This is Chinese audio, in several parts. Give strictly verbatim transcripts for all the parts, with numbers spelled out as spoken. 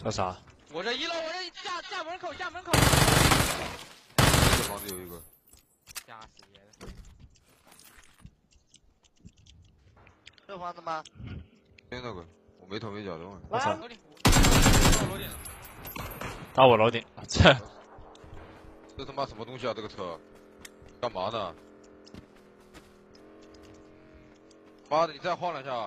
这啥？ 我这一楼，我这家家门口，家门口。 这房子有一个。 吓死爷了！ 这房子吗？ 没那个，我没头没脚的嘛。 我操！ 楼顶，到楼顶了。 到我楼顶，这这他妈什么东西啊？这个车，干嘛呢？妈的，你再晃两下。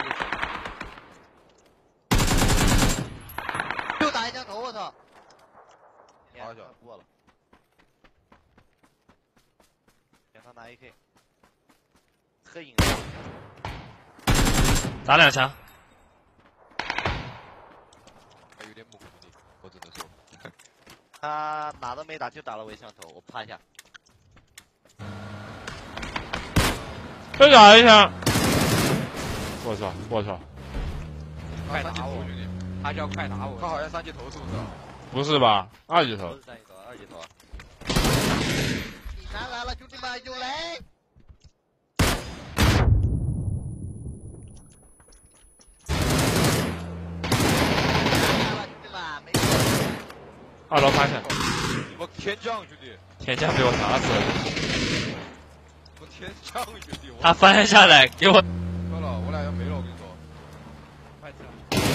又打一枪头，我操！ 打一下， 过了。给他拿 A K， 喝饮料。 打两枪。 还有点木工力，我只能说。 他哪都没打，就打了我一枪头，我趴下。 再打一枪！我操！我操！ 快打我！他叫快打我！ 他好像三级头是不是？ 不是吧？二级头。 不是三级头，二级头。你拿来了，兄弟们，有雷！ 二楼发现。 我天降兄弟！ 天降被我打死了。 我天降兄弟！ 他翻下来给我。 糟了，我俩要没了，我跟你说。 快起来！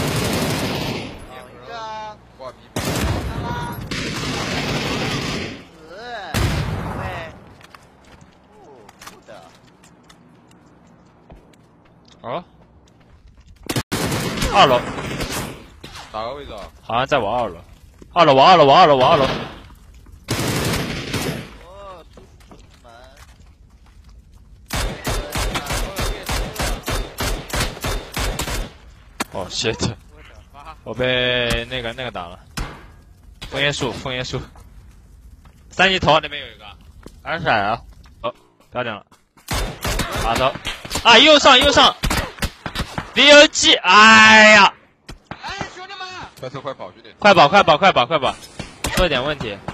一个。 挂逼！ 看啦！死！对。不不的。 哦。二楼。 哪个位置啊？ 好像在我二楼。二楼，我二楼，我二楼，我二楼。 哦，出出门。 哦 shit！ 我被那个那个打了。枫叶树，枫叶树。三级头那边有一个，二闪啊！哦，漂亮了。打头。啊，右上右上。离游记，哎呀！ 哎，兄弟们！ 快车快跑，兄弟！ 快跑快跑快跑快跑！出了点问题。